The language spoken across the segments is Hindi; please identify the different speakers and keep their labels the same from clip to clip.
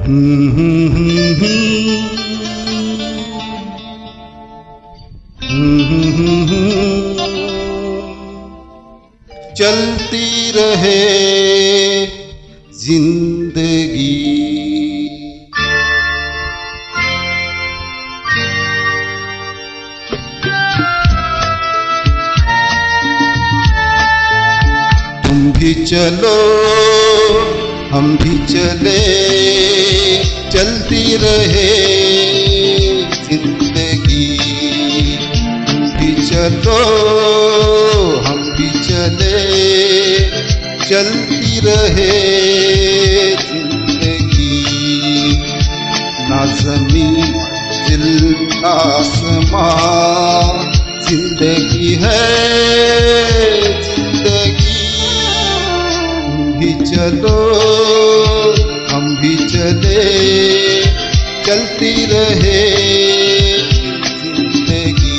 Speaker 1: चलती रहे जिंदगी। तुम भी चलो हम भी चले, चलती रहे जिंदगी। तुम भी चलो हम भी चले, चलती रहे जिंदगी। ना ज़मीन दिल आसमां, जिंदगी है जिंदगी। तुम भी चलो हम भी चले, चलती रहे जिंदगी।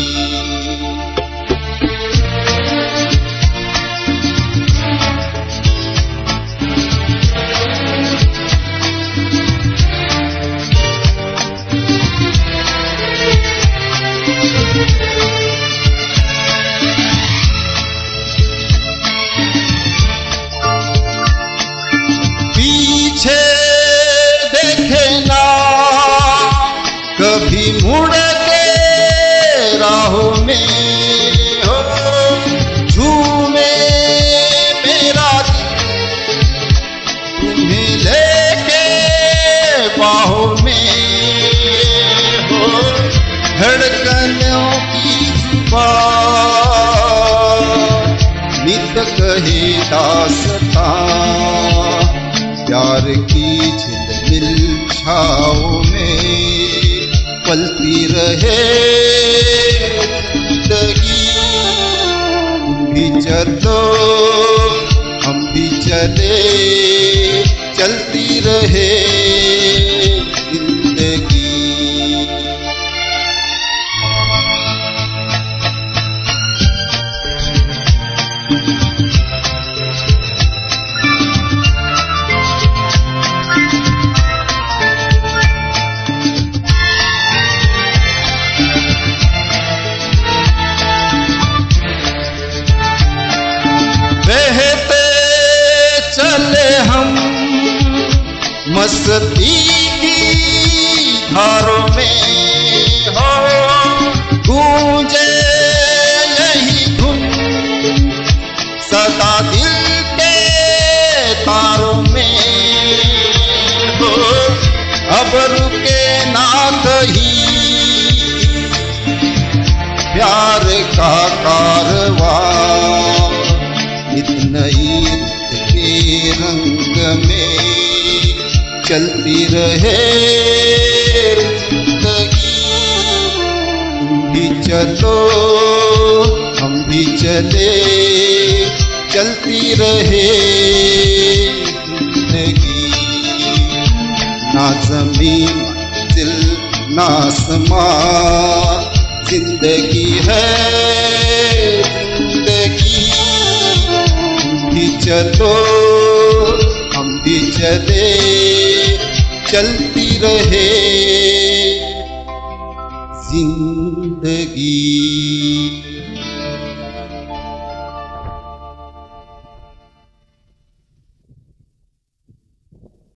Speaker 1: पीछे देखे ना कभी मुड़ के राहों में, हो झूमे मेरा दिल तुम्हें लेके बाहों में। हो धड़कनों की जुबान नित कहे दास्तां, प्यार की झिलमिल छाओं में पलती रहे जिंदगी। तुम भी चलो हम भी चले, चलती रहे जिंदगी। बहते चले हम मस्ती की धारों में, हो गूंजे यही धुन सदा दिल के तारों में। हो अब रुके ना कहीं प्यार का कारवां, नित नई रुत के रंग में चलती रहे जिंदगी। तुम भी चलो हम भी चले, चलती रहे जिंदगी। ना ज़मीन दिल ना आसमां, जिंदगी है जिंदगी। भी चलो हम भी चले, चलती रहे जिंदगी।